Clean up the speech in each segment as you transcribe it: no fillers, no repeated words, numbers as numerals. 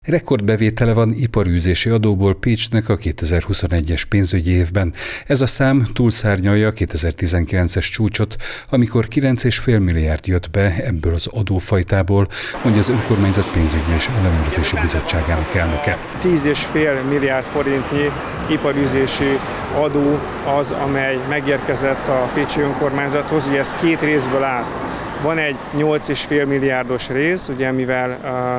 Rekordbevétele van iparűzési adóból Pécsnek a 2021-es pénzügyi évben. Ez a szám túlszárnyalja a 2019-es csúcsot, amikor 9,5 milliárd jött be ebből az adófajtából, mondja az önkormányzat pénzügyi és ellenőrzési bizottságának elnöke. 10,5 milliárd forintnyi iparűzési adó az, amely megérkezett a pécsi önkormányzathoz. Ugye ez két részből áll. Van egy 8,5 milliárdos rész, ugye mivel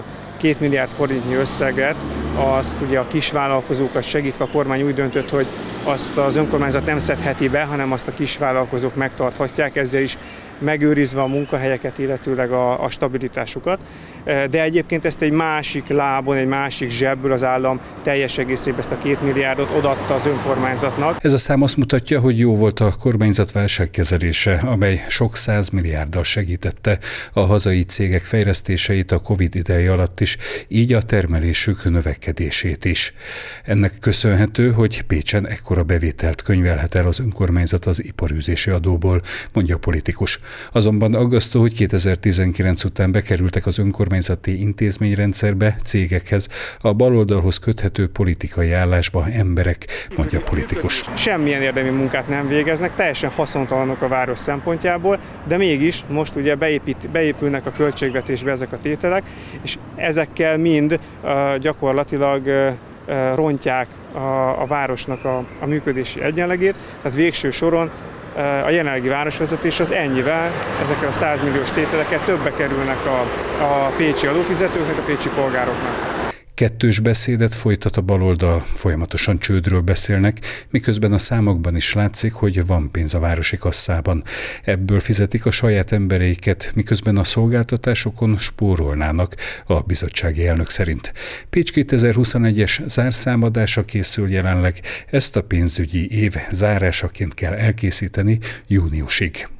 2 milliárd forintnyi összeget, azt ugye a kisvállalkozókat segítve a kormány úgy döntött, hogy azt az önkormányzat nem szedheti be, hanem azt a kisvállalkozók megtarthatják, ezzel is megőrizve a munkahelyeket, illetőleg a stabilitásukat. De egyébként ezt egy másik lábon, egy másik zsebből az állam teljes egészében ezt a 2 milliárdot odaadta az önkormányzatnak. Ez a szám azt mutatja, hogy jó volt a kormányzat válságkezelése, amely sok 100 milliárddal segítette a hazai cégek fejlesztéseit a Covid ideje alatt is, így a termelésük növekedését is. Ennek köszönhető, hogy Pécsen ekkora bevételt könyvelhet el az önkormányzat az iparűzési adóból, mondja a politikus. Azonban aggasztó, hogy 2019 után bekerültek az önkormányzati intézményrendszerbe, cégekhez, a baloldalhoz köthető politikai állásba emberek, mondja a politikus. Semmilyen érdemi munkát nem végeznek, teljesen haszontalanok a város szempontjából, de mégis most ugye beépülnek a költségvetésbe ezek a tételek, és ezekkel mind gyakorlatilag rontják a városnak a működési egyenlegét, tehát végső soron a jelenlegi városvezetés az ennyivel, ezekkel a 100 milliós tételeket többe kerülnek a pécsi adófizetőknek, a pécsi polgároknak. Kettős beszédet folytat a baloldal, folyamatosan csődről beszélnek, miközben a számokban is látszik, hogy van pénz a városi kasszában. Ebből fizetik a saját embereiket, miközben a szolgáltatásokon spórolnának, a bizottsági elnök szerint. Pécs 2021-es zárszámadása készül jelenleg, ezt a pénzügyi év zárásaként kell elkészíteni júniusig.